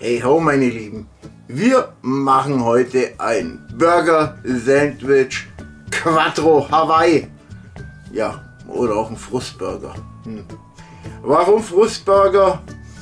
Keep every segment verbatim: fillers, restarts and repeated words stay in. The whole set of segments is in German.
Hey ho meine Lieben, wir machen heute ein Burger Sandwich Quattro Hawaii. Ja, oder auch ein Frustburger. Hm. Warum Frustburger?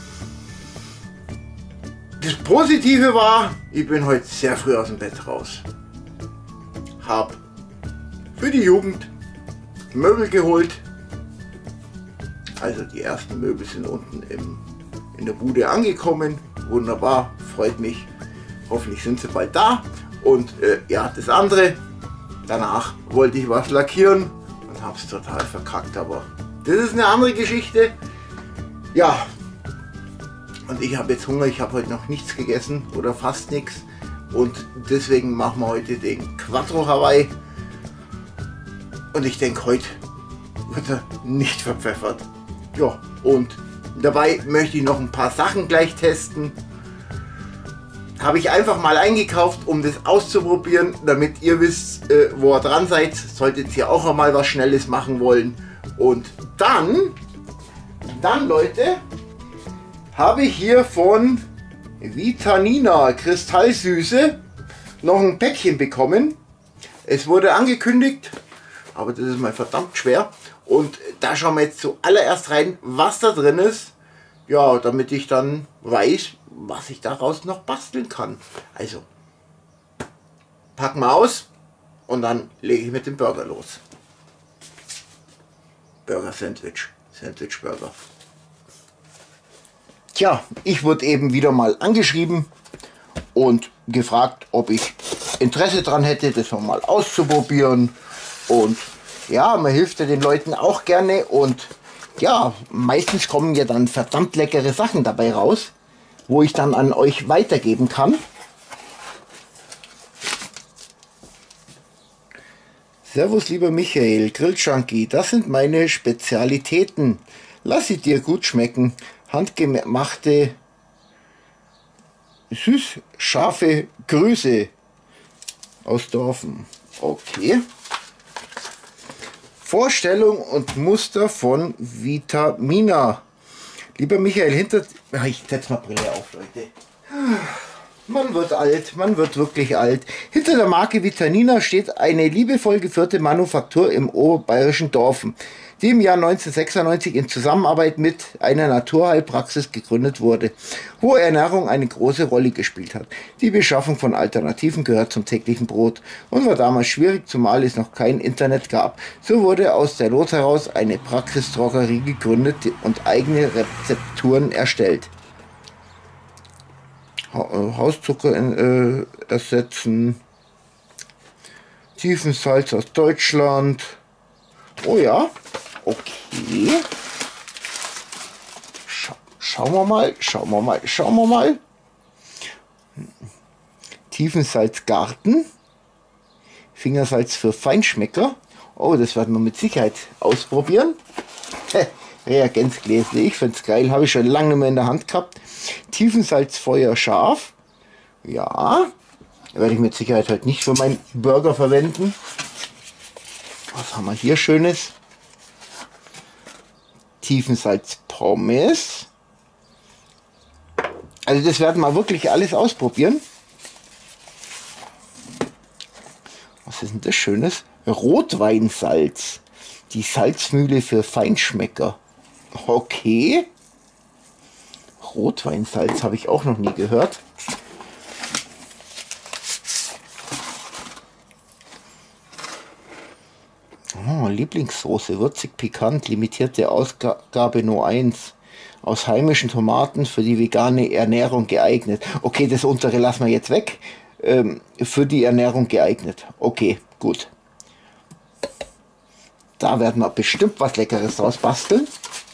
Das Positive war, ich bin heute sehr früh aus dem Bett raus. Hab für die Jugend Möbel geholt. Also die ersten Möbel sind unten im, in der Bude angekommen. Wunderbar, freut mich. Hoffentlich sind sie bald da. Und äh, ja, das andere, danach wollte ich was lackieren und habe es total verkackt. Aber das ist eine andere Geschichte. Ja, und ich habe jetzt Hunger. Ich habe heute noch nichts gegessen oder fast nichts. Und deswegen machen wir heute den Quattro Hawaii. Und ich denke, heute wird er nicht verpfeffert. Ja, und dabei möchte ich noch ein paar Sachen gleich testen. Habe ich einfach mal eingekauft, um das auszuprobieren, damit ihr wisst, äh, wo ihr dran seid. Solltet ihr auch einmal was Schnelles machen wollen. Und dann, dann Leute, habe ich hier von Vitanina Kristallsüße noch ein Päckchen bekommen. Es wurde angekündigt, aber das ist mal verdammt schwer. Und da schauen wir jetzt zuallererst rein, was da drin ist. Ja, damit ich dann weiß, was ich daraus noch basteln kann. Also, packen wir aus und dann lege ich mit dem Burger los. Burger Sandwich. Sandwich Burger. Tja, ich wurde eben wieder mal angeschrieben und gefragt, ob ich Interesse daran hätte, das mal auszuprobieren. Und ja, man hilft ja den Leuten auch gerne und ja, meistens kommen ja dann verdammt leckere Sachen dabei raus, wo ich dann an euch weitergeben kann. Servus lieber Michael, Grilljunkie, das sind meine Spezialitäten. Lass sie dir gut schmecken. Handgemachte, süß scharfe Grüße aus Dorfen. Okay. Vorstellung und Muster von Vitamina. Lieber Michael, hinter... Ich setze mal Brille auf, Leute. Man wird alt, man wird wirklich alt. Hinter der Marke Vitamina steht eine liebevoll geführte Manufaktur im oberbayerischen Dorfen, die im Jahr neunzehnhundertsechsundneunzig in Zusammenarbeit mit einer Naturheilpraxis gegründet wurde, wo Ernährung eine große Rolle gespielt hat. Die Beschaffung von Alternativen gehört zum täglichen Brot und war damals schwierig, zumal es noch kein Internet gab. So wurde aus der Not heraus eine Praxisdrogerie gegründet und eigene Rezepturen erstellt. Hauszucker äh, ersetzen, Tiefensalz aus Deutschland. Oh ja, okay. Scha schauen wir mal, schauen wir mal, schauen wir mal. Tiefensalzgarten, Fingersalz für Feinschmecker. Oh, das werden wir mit Sicherheit ausprobieren. Reagenzgläser, ich finde es geil, habe ich schon lange nicht mehr in der Hand gehabt. Tiefensalz Feuer scharf. Ja, werde ich mit Sicherheit halt nicht für meinen Burger verwenden. Was haben wir hier Schönes? Tiefensalz Pommes. Also das werden wir wirklich alles ausprobieren. Was ist denn das Schönes? Rotweinsalz. Die Salzmühle für Feinschmecker. Okay. Rotweinsalz habe ich auch noch nie gehört. Oh, Lieblingssoße, würzig pikant, limitierte Ausgabe nur eins. Aus heimischen Tomaten für die vegane Ernährung geeignet. Okay, das untere lassen wir jetzt weg. Ähm, für die Ernährung geeignet. Okay, gut. Da werden wir bestimmt was Leckeres draus basteln.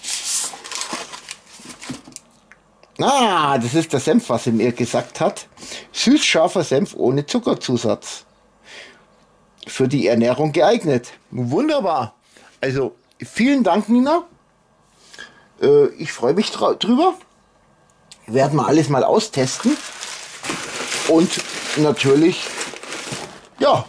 Ah, das ist der Senf, was er mir gesagt hat. Süß-scharfer Senf ohne Zuckerzusatz. Für die Ernährung geeignet. Wunderbar. Also, vielen Dank, Nina. Äh, ich freue mich drüber. Werden wir alles mal austesten. Und natürlich, ja,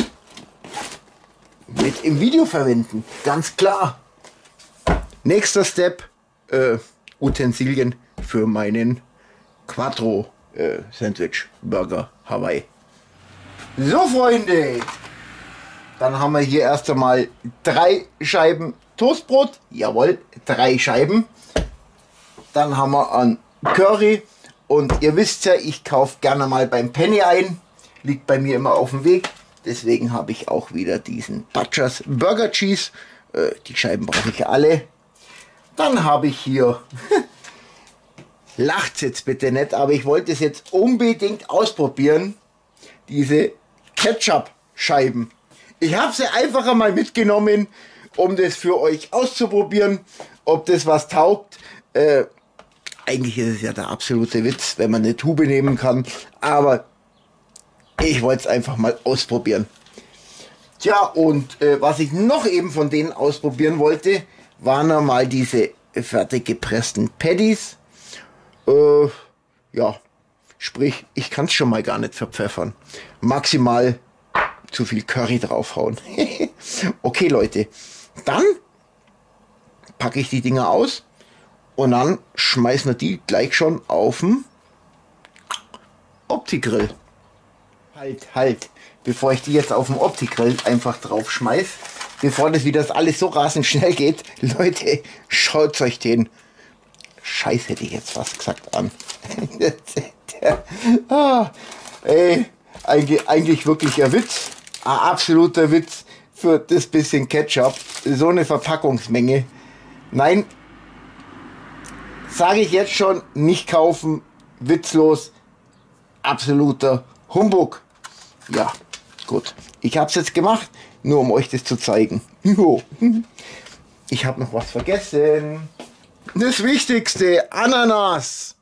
mit im Video verwenden. Ganz klar. Nächster Step, äh, Utensilien für meinen Quattro äh, Sandwich Burger Hawaii. So Freunde, dann haben wir hier erst einmal drei Scheiben Toastbrot. Jawohl, drei Scheiben. Dann haben wir an Curry. Und ihr wisst ja, ich kaufe gerne mal beim Penny ein. Liegt bei mir immer auf dem Weg. Deswegen habe ich auch wieder diesen Butchers Burger Cheese. Äh, die Scheiben brauche ich alle. Dann habe ich hier, lacht jetzt bitte nicht, aber ich wollte es jetzt unbedingt ausprobieren. Diese Ketchup-Scheiben. Ich habe sie einfach einmal mitgenommen, um das für euch auszuprobieren, ob das was taugt. Äh, eigentlich ist es ja der absolute Witz, wenn man eine Tube nehmen kann, aber ich wollte es einfach mal ausprobieren. Tja, und äh, was ich noch eben von denen ausprobieren wollte, waren mal diese fertig gepressten Patties. Äh, ja, sprich, ich kann es schon mal gar nicht verpfeffern. Maximal zu viel Curry draufhauen. Okay, Leute, dann packe ich die Dinger aus und dann schmeißen wir die gleich schon auf den Opti-Grill. Halt, halt, bevor ich die jetzt auf dem Opti-Grill einfach drauf schmeiß, bevor das wieder alles so rasend schnell geht, Leute, schaut euch den Scheiß, hätte ich jetzt fast gesagt, an. ah, ey, eigentlich, eigentlich wirklich ein Witz, ein absoluter Witz für das bisschen Ketchup, so eine Verpackungsmenge. Nein, sage ich jetzt schon, nicht kaufen, witzlos, absoluter Humbug. Ja, gut, ich habe es jetzt gemacht, nur um euch das zu zeigen. Jo. Ich habe noch was vergessen. Das Wichtigste, Ananas.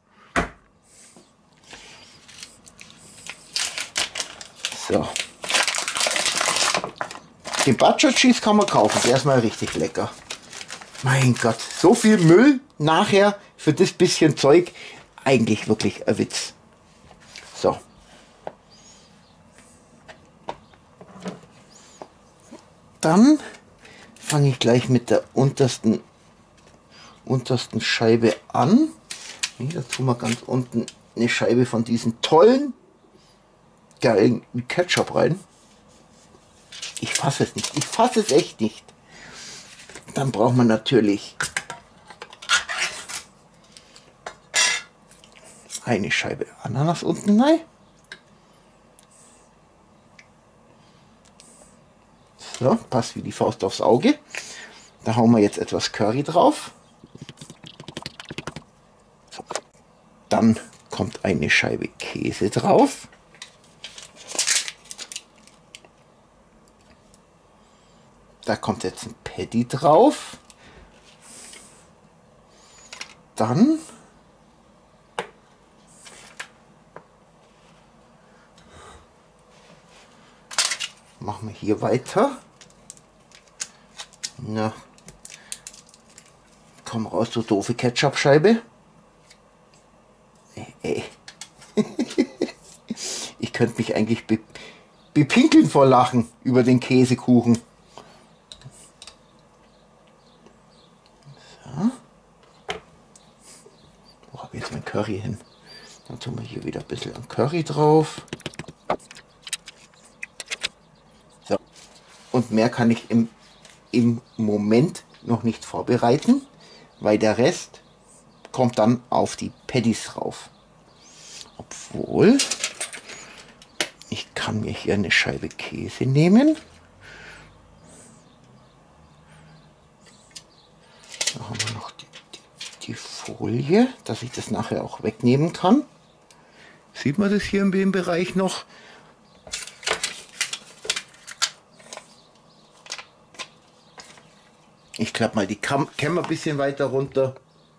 So. Den Butcher Cheese kann man kaufen, der ist mal richtig lecker. Mein Gott, so viel Müll nachher für das bisschen Zeug, eigentlich wirklich ein Witz. So. Dann fange ich gleich mit der untersten, untersten Scheibe an. Da tun wir ganz unten eine Scheibe von diesen tollen, geilen Ketchup rein. Ich fasse es nicht. Ich fasse es echt nicht. Dann braucht man natürlich eine Scheibe Ananas unten rein. So, passt wie die Faust aufs Auge. Da hauen wir jetzt etwas Curry drauf. So. Dann kommt eine Scheibe Käse drauf. Da kommt jetzt ein Patty drauf. Dann machen wir hier weiter. Na, komm raus, du doofe Ketchup-Scheibe. Ey, ey. Ich könnte mich eigentlich be bepinkeln vor Lachen über den Käsekuchen. So. Wo habe ich jetzt mein Curry hin? Dann tun wir hier wieder ein bisschen an Curry drauf. So. Und mehr kann ich im, im Moment noch nicht vorbereiten, weil der Rest kommt dann auf die Patties drauf. Obwohl, ich kann mir hier eine Scheibe Käse nehmen. Da haben wir noch die, die, die Folie, dass ich das nachher auch wegnehmen kann. Sieht man das hier in dem Bereich noch? Ich klappe mal die Kam Kämme ein bisschen weiter runter.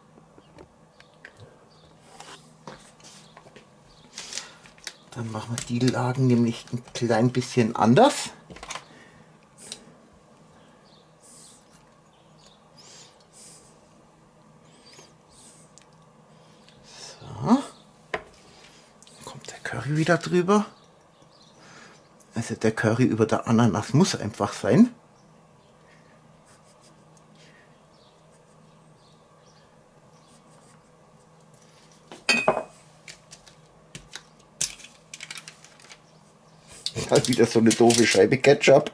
Dann machen wir die Lagen nämlich ein klein bisschen anders. So. Dann kommt der Curry wieder drüber. Also der Curry über der Ananas muss einfach sein. Das ist halt wieder so eine doofe Scheibe Ketchup.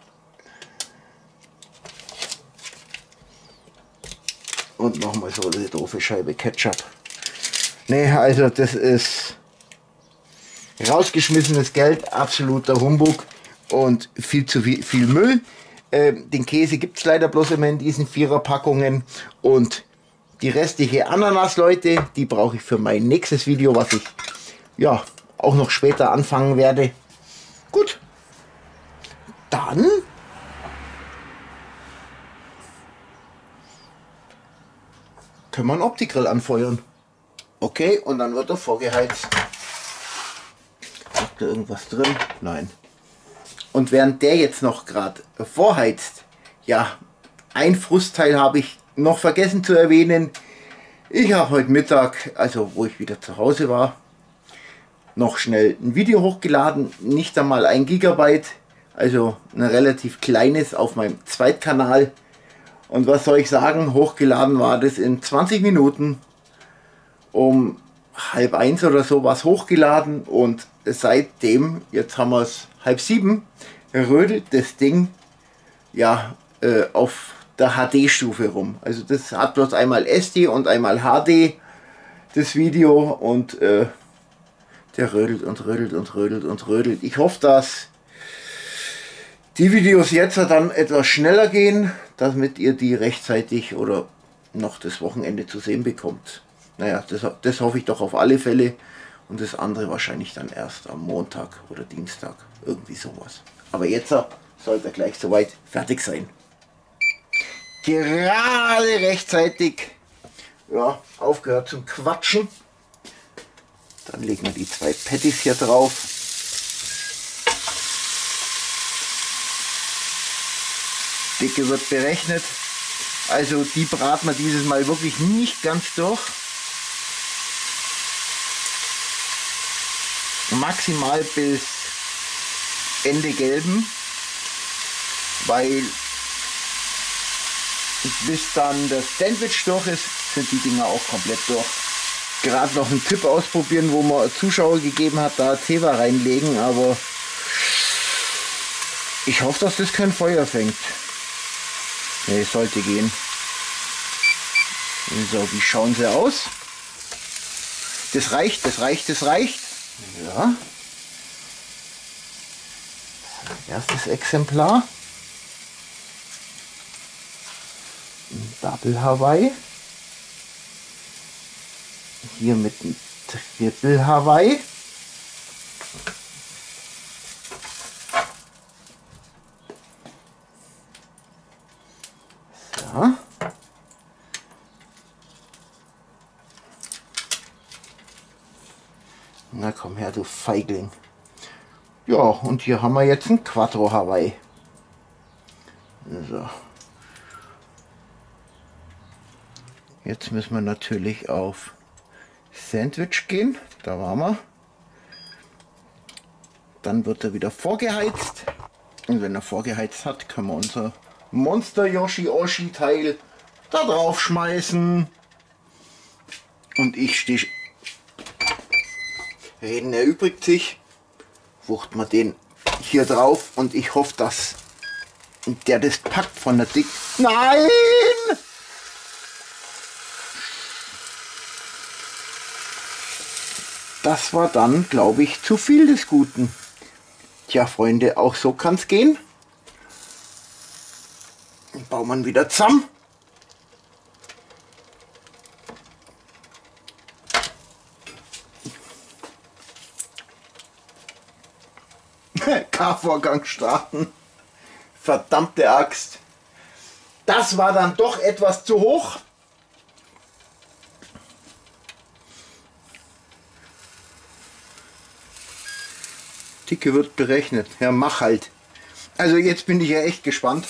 Und nochmal so eine doofe Scheibe Ketchup. Ne, also das ist rausgeschmissenes Geld, absoluter Humbug und viel zu viel, viel Müll. Ähm, den Käse gibt es leider bloß immer in diesen Vierer-Packungen und die restliche Ananas, Leute, die brauche ich für mein nächstes Video, was ich ja auch noch später anfangen werde. Gut, dann können wir einen Opti-Grill anfeuern. Okay, und dann wird er vorgeheizt. Habt ihr irgendwas drin? Nein. Und während der jetzt noch gerade vorheizt, ja, ein Frustteil habe ich noch vergessen zu erwähnen. Ich habe heute Mittag, also wo ich wieder zu Hause war, noch schnell ein Video hochgeladen, nicht einmal ein Gigabyte, also ein relativ kleines auf meinem Zweitkanal. Und was soll ich sagen, hochgeladen war das in zwanzig Minuten, um halb eins oder so war es hochgeladen und seitdem, jetzt haben wir es halb sieben, rödelt das Ding ja äh, auf der H D-Stufe rum. Also das hat bloß einmal S D und einmal H D, das Video, und äh, der rödelt und rödelt und rödelt und rödelt. Ich hoffe, dass die Videos jetzt dann etwas schneller gehen, damit ihr die rechtzeitig oder noch das Wochenende zu sehen bekommt. Naja, das, das hoffe ich doch auf alle Fälle. Und das andere wahrscheinlich dann erst am Montag oder Dienstag. Irgendwie sowas. Aber jetzt sollte er gleich soweit fertig sein. Gerade rechtzeitig ja, aufgehört zum Quatschen. Dann legen wir die zwei Patties hier drauf. Dicke wird berechnet. Also die braten wir dieses Mal wirklich nicht ganz durch. Maximal bis Ende gelben, weil bis dann das Sandwich durch ist, sind die Dinger auch komplett durch. Gerade noch einen Tipp ausprobieren, wo man Zuschauer gegeben hat, da Zewa reinlegen, aber ich hoffe, dass das kein Feuer fängt. Ne, es sollte gehen. So, wie schauen sie aus? Das reicht, das reicht, das reicht. Ja. Erstes Exemplar. Ein Double Hawaii. Hier mit einem Triple Hawaii. So. Na komm her, du Feigling. Ja, und hier haben wir jetzt ein Quattro Hawaii. So. Jetzt müssen wir natürlich auf Sandwich gehen. Da waren wir. Dann wird er wieder vorgeheizt. Und wenn er vorgeheizt hat, können wir unser Monster Yoshi Oshi Teil da drauf schmeißen. Und ich stehe... Reden erübrigt sich. Wucht man den hier drauf und ich hoffe, dass der das packt von der Dick. Nein! Das war dann, glaube ich, zu viel des Guten. Tja, Freunde, auch so kann es gehen. Den bauen wir wieder zusammen. K-Vorgang starten. Verdammte Axt. Das war dann doch etwas zu hoch. Dicke wird berechnet. Ja, mach halt. Also jetzt bin ich ja echt gespannt.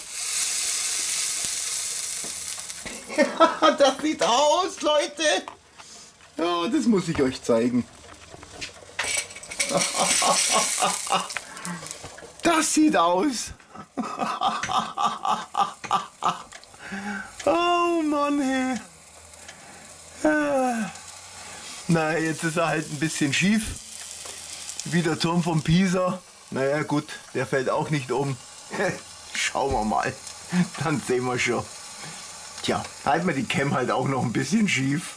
Das sieht aus, Leute. Ja, das muss ich euch zeigen. Das sieht aus. Oh Mann, hey. Na, jetzt ist er halt ein bisschen schief. Wie der Turm von Pisa. Naja gut, der fällt auch nicht um. Schauen wir mal, dann sehen wir schon. Tja, halten wir die Cam halt auch noch ein bisschen schief.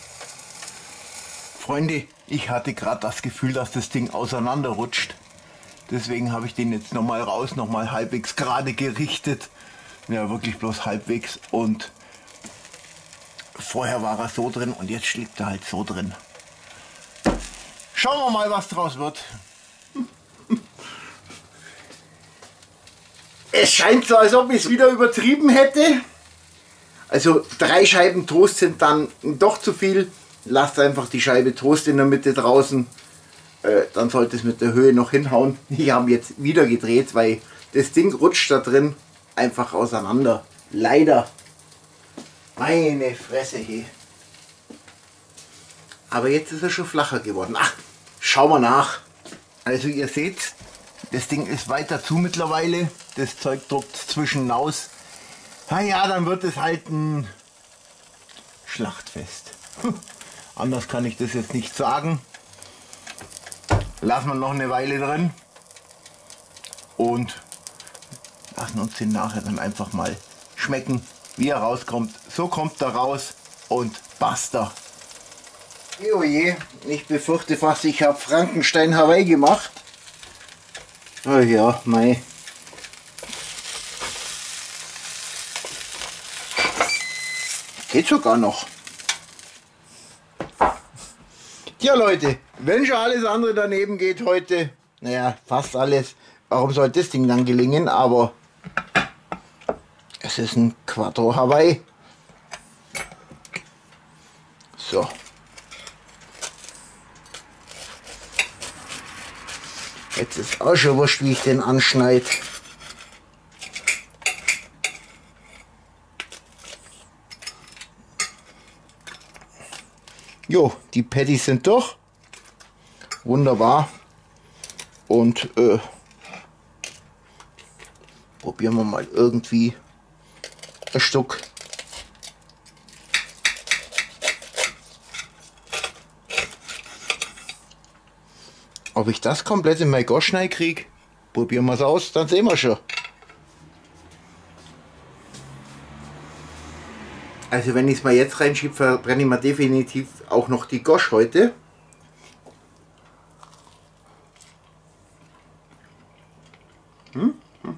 Freunde, ich hatte gerade das Gefühl, dass das Ding auseinanderrutscht. Deswegen habe ich den jetzt nochmal raus, nochmal halbwegs gerade gerichtet. Ja, wirklich bloß halbwegs. Und vorher war er so drin und jetzt liegt er halt so drin. Schauen wir mal, was draus wird. Es scheint so, als ob ich es wieder übertrieben hätte. Also drei Scheiben Toast sind dann doch zu viel. Lasst einfach die Scheibe Toast in der Mitte draußen. Äh, dann sollte es mit der Höhe noch hinhauen. Ich habe jetzt wieder gedreht, weil das Ding rutscht da drin einfach auseinander. Leider. Meine Fresse hier. Aber jetzt ist er schon flacher geworden. Ach, schauen wir nach. Also ihr seht, das Ding ist weiter zu mittlerweile. Das Zeug druckt zwischen aus. Na ja, dann wird es halt ein Schlachtfest. Anders kann ich das jetzt nicht sagen. Lassen wir noch eine Weile drin. Und lassen uns den nachher dann einfach mal schmecken, wie er rauskommt. So kommt er raus und basta. Oje, ich befürchte fast, ich habe Frankenstein Hawaii gemacht. Oh ja, mei. Geht sogar noch. Tja Leute, wenn schon alles andere daneben geht heute, naja, fast alles, warum soll das Ding dann gelingen? Aber es ist ein Quattro Hawaii. So. Jetzt ist auch schon wurscht, wie ich den anschneide. Jo, die Patties sind durch. Wunderbar. Und äh, probieren wir mal irgendwie ein Stück. Ob ich das komplett in mein Gosch kriege, probieren wir es aus, dann sehen wir schon. Also wenn ich es mal jetzt reinschiebe, verbrenne ich mir definitiv auch noch die Gosch heute. Hm?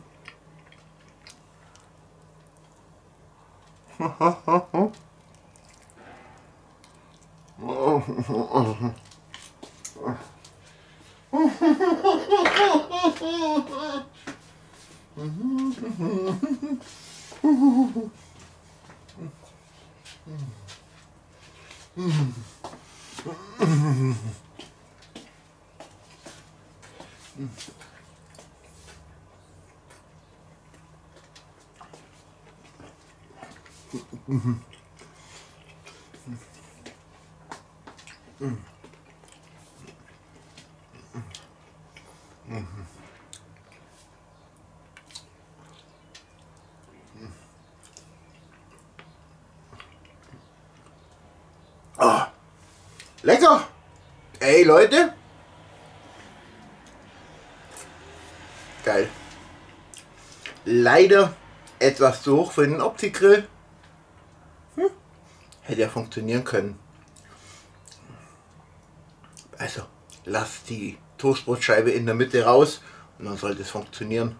Oh, lecker! Ey Leute! Geil. Leider etwas zu hoch für den Opti-Grill. Hm. Hätte ja funktionieren können. Also, lasst die Toastbrotscheibe in der Mitte raus und dann sollte es funktionieren.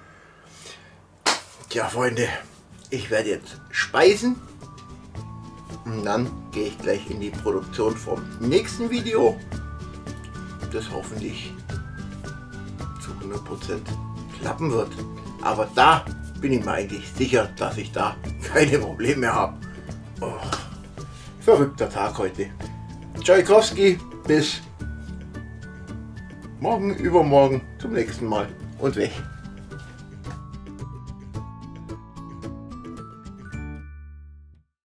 Tja Freunde, ich werde jetzt speisen. Und dann gehe ich gleich in die Produktion vom nächsten Video, das hoffentlich zu hundert Prozent klappen wird. Aber da bin ich mir eigentlich sicher, dass ich da keine Probleme habe. Oh, verrückter Tag heute. Tschajkowski, bis morgen, übermorgen zum nächsten Mal und weg.